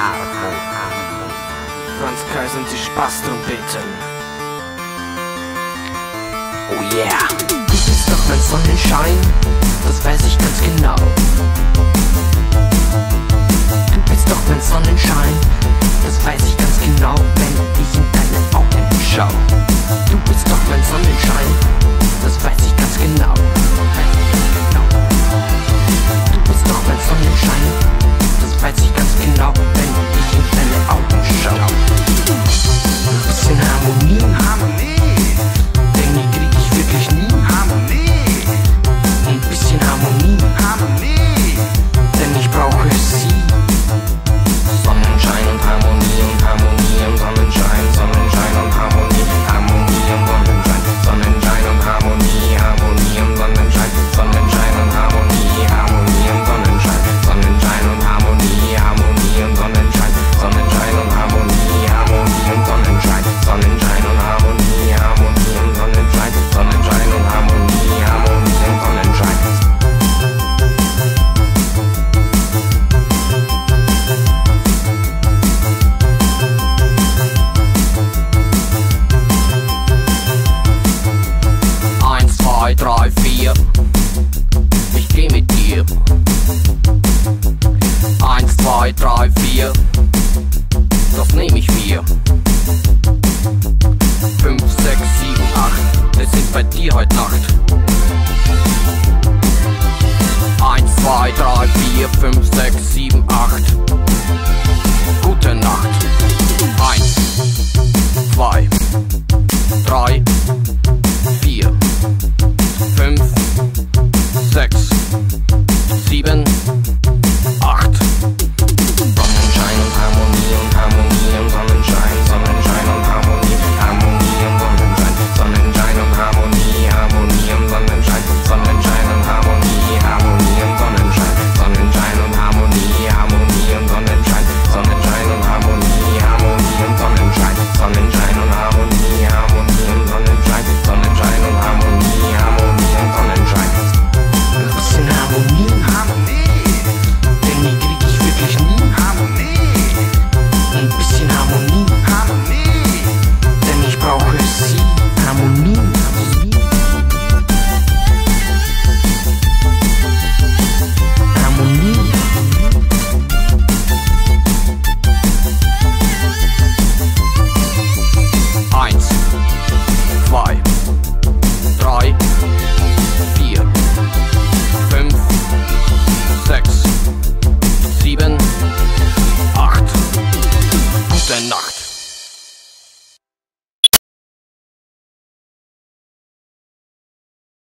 Franz Kaiser und die Spasstrompeten. Oh yeah! Du bist doch mein Sonnenschein, das weiß ich ganz genau. Du bist doch mein Sonnenschein, das weiß ich ganz genau, wenn ich in deine Augen schau. Du bist doch mein Sonnenschein, das weiß ich ganz genau. Du bist doch mein Sonnenschein, das weiß ich ganz genau, wenn ich in deine Augen schau. Ein bisschen Harmonie,